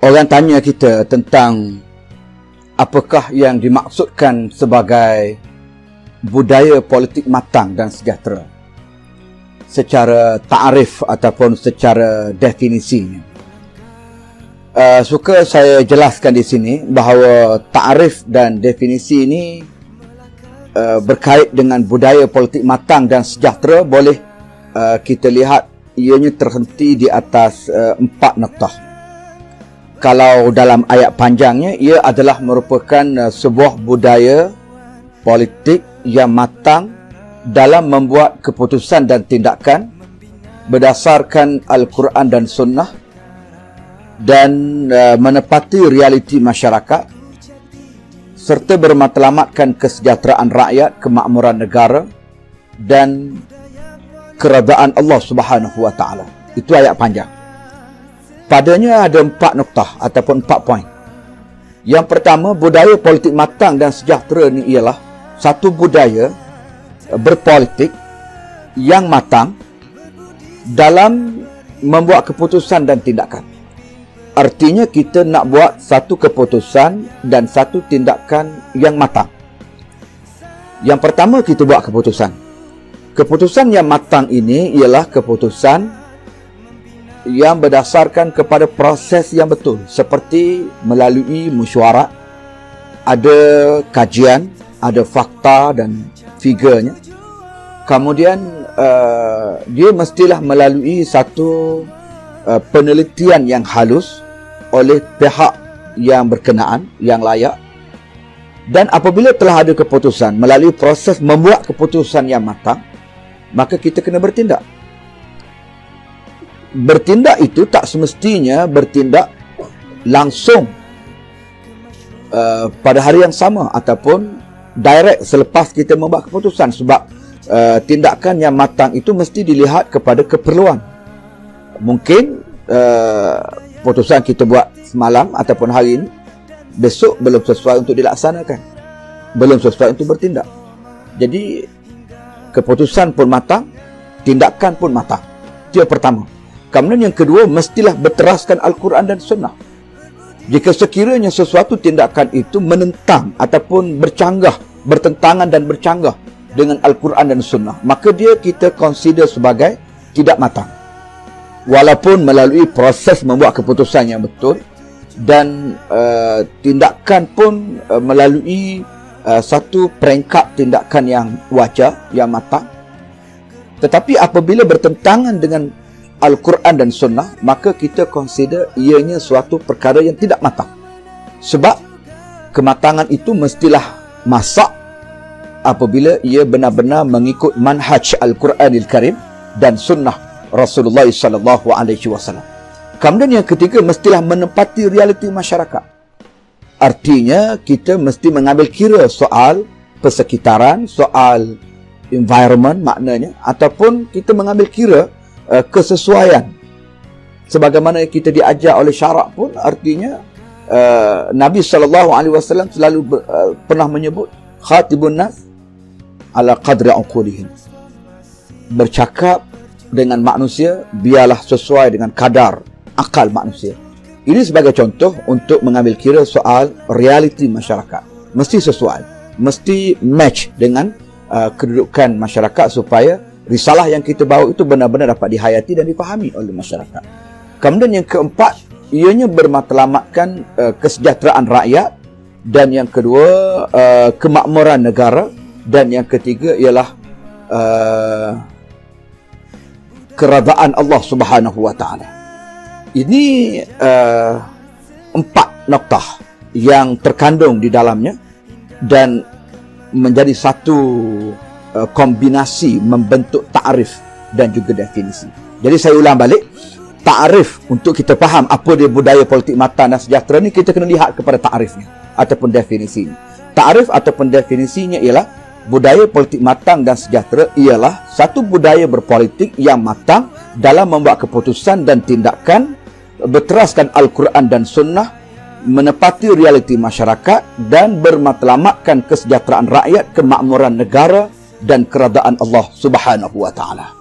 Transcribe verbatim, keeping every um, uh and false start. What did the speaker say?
Orang tanya kita tentang apakah yang dimaksudkan sebagai budaya politik matang dan sejahtera secara ta'arif ataupun secara definisinya. Uh, suka saya jelaskan di sini bahawa ta'arif dan definisi ini uh, berkait dengan budaya politik matang dan sejahtera. Boleh uh, kita lihat ianya terhenti di atas uh, empat noktah. Kalau dalam ayat panjangnya, ia adalah merupakan uh, sebuah budaya politik yang matang dalam membuat keputusan dan tindakan berdasarkan Al-Quran dan Sunnah dan uh, menepati realiti masyarakat serta bermatlamatkan kesejahteraan rakyat, kemakmuran negara dan keredaan Allah Subhanahu wa taala. Itu ayat panjang. Padanya ada empat noktah ataupun empat poin. Yang pertama, budaya politik matang dan sejahtera ini ialah satu budaya berpolitik yang matang dalam membuat keputusan dan tindakan. Artinya kita nak buat satu keputusan dan satu tindakan yang matang. Yang pertama, kita buat keputusan. Keputusan yang matang ini ialah keputusan yang berdasarkan kepada proses yang betul, seperti melalui mesyuarat, ada kajian, ada fakta dan figurnya. Kemudian uh, dia mestilah melalui satu uh, penelitian yang halus oleh pihak yang berkenaan, yang layak. Dan apabila telah ada keputusan, melalui proses membuat keputusan yang matang, maka kita kena bertindak. Bertindak itu tak semestinya bertindak langsung uh, pada hari yang sama ataupun direct selepas kita membuat keputusan, sebab uh, tindakan yang matang itu mesti dilihat kepada keperluan. Mungkin uh, keputusan kita buat semalam ataupun hari ini, besok belum sesuai untuk dilaksanakan, belum sesuai untuk bertindak. Jadi keputusan pun matang, tindakan pun matang. Itu yang pertama. Kemudian yang kedua, mestilah berteraskan Al-Quran dan Sunnah. Jika sekiranya sesuatu tindakan itu menentang ataupun bercanggah, bertentangan dan bercanggah dengan Al-Quran dan Sunnah, maka dia kita consider sebagai tidak matang. Walaupun melalui proses membuat keputusan yang betul dan uh, tindakan pun uh, melalui uh, satu peringkat tindakan yang wajar, yang matang. Tetapi apabila bertentangan dengan Al-Quran dan Sunnah, maka kita consider ianya suatu perkara yang tidak matang. Sebab kematangan itu mestilah masak apabila ia benar-benar mengikut manhaj Al-Quranil Karim dan Sunnah Rasulullah sallallahu alaihi wasallam. Kemudian yang ketiga, mestilah menepati realiti masyarakat. Artinya kita mesti mengambil kira soal persekitaran, soal environment maknanya, ataupun kita mengambil kira Uh, kesesuaian sebagaimana kita diajar oleh syarak pun. Artinya uh, Nabi sallallahu alaihi wasallam selalu ber, uh, pernah menyebut khatibun nas ala qadri uqulihim, bercakap dengan manusia biarlah sesuai dengan kadar akal manusia. Ini sebagai contoh untuk mengambil kira soal realiti masyarakat. Mesti sesuai, mesti match dengan uh, kedudukan masyarakat supaya risalah yang kita bawa itu benar-benar dapat dihayati dan dipahami oleh masyarakat. Kemudian yang keempat, ianya bermatlamatkan uh, kesejahteraan rakyat, dan yang kedua uh, kemakmuran negara, dan yang ketiga ialah uh, keredaan Allah Subhanahu wa taala. Ini uh, empat noktah yang terkandung di dalamnya dan menjadi satu Uh, kombinasi membentuk ta'arif dan juga definisi. Jadi saya ulang balik, ta'arif untuk kita faham apa dia budaya politik matang dan sejahtera ni, kita kena lihat kepada ta'arifnya ataupun definisinya. Ta'arif ataupun definisinya ialah budaya politik matang dan sejahtera ialah satu budaya berpolitik yang matang dalam membuat keputusan dan tindakan berteraskan Al-Quran dan Sunnah, menepati realiti masyarakat dan bermatlamatkan kesejahteraan rakyat, kemakmuran negara dan keredaan Allah Subhanahu wa taala.